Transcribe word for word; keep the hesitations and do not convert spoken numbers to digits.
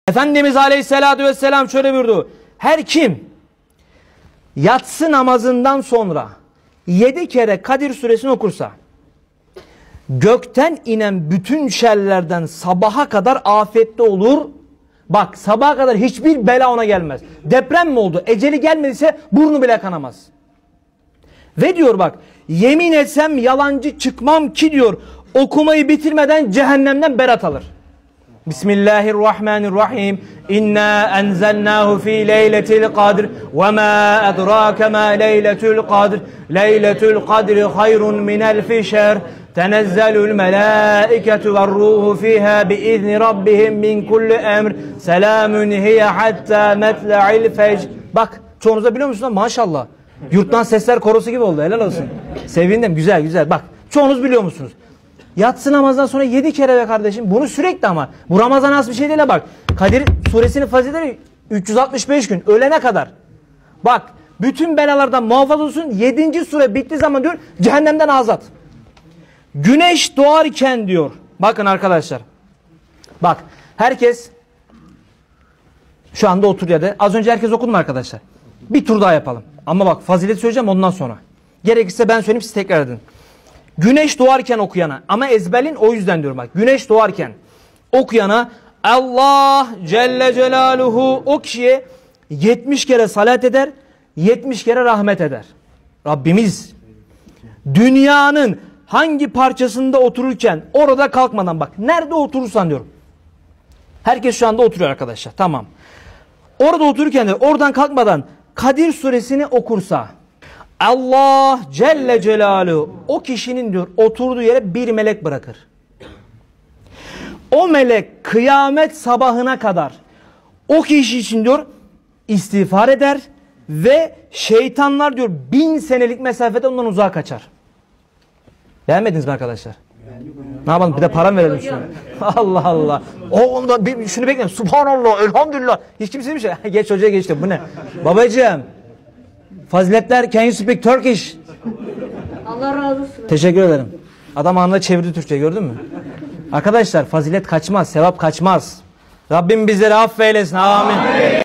Efendimiz Aleyhisselatü Vesselam şöyle buyurdu. Her kim yatsı namazından sonra yedi kere Kadir suresini okursa gökten inen bütün şerlerden sabaha kadar afette olur. Bak, sabaha kadar hiçbir bela ona gelmez. Deprem mi oldu? Eceli gelmediyse burnu bile kanamaz. Ve diyor bak, yemin etsem yalancı çıkmam ki diyor, okumayı bitirmeden cehennemden berat alır. Bismillahirrahmanirrahim. İnna enzelnahu fi leyletil kadr ve ma edrake ma leyletul kadr. Leyletul kadri hayrun min elfi şer. Tenezzelul melâiketu ve ruhu fiha biizni rabbihim min kulli emr. Selamun hiye hatta metla'il fecr. Bak, çoğunuz da biliyor musunuz? Maşallah. Yurttan Sesler Korosu gibi oldu. Helal olsun. Sevindim. Güzel güzel. Bak, çoğunuz biliyor musunuz? Yatsı namazdan sonra yedi kere be kardeşim. Bunu sürekli ama. Bu Ramazan az bir şey değil. Bak. Kadir suresinin faziletleri üç yüz altmış beş gün. Ölene kadar. Bak. Bütün belalardan muhafaza olsun. yedinci sure bittiği zaman diyor, cehennemden azat. Güneş doğarken diyor. Bakın arkadaşlar. Bak. Herkes şu anda otur yerde. Az önce herkes okudu mu arkadaşlar? Bir tur daha yapalım. Ama bak, fazilet söyleyeceğim ondan sonra. Gerekirse ben söyleyeyim, siz tekrar edin. Güneş doğarken okuyana, ama ezberin, o yüzden diyorum bak. Güneş doğarken okuyana Allah Celle Celaluhu o kişiye yetmiş kere salat eder, yetmiş kere rahmet eder. Rabbimiz dünyanın hangi parçasında otururken, orada kalkmadan, bak nerede oturursan diyorum. Herkes şu anda oturuyor arkadaşlar, tamam. Orada otururken de oradan kalkmadan Kadir suresini okursa Allah Celle Celaluhu o kişinin diyor oturduğu yere bir melek bırakır. O melek kıyamet sabahına kadar o kişi için diyor istiğfar eder ve şeytanlar diyor bin senelik mesafede ondan uzağa kaçar. Beğenmediniz mi arkadaşlar? Ne yapalım, bir de para mı verelim şuna? Allah Allah. O onda bir, şunu bekleyin. Subhanallah, elhamdülillah. Hiç kimse bir şey. Geç hocaya geçti. Bu ne? Babacığım. Faziletler, can you speak Turkish? Allah razı olsun. Teşekkür ederim. Adam anında çevirdi Türkçe, gördün mü? Arkadaşlar, fazilet kaçmaz, sevap kaçmaz. Rabbim bizleri affeylesin. Amin. Amin.